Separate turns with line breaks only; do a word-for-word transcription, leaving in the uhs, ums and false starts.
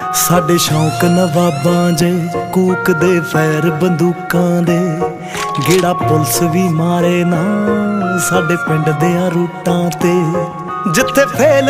साडे शौक नवाबां जे कूक दे फैर बंदूकां दे गेड़ा पुलिस भी मारे ना साडे पिंड दे रूटां ते जिथे फेल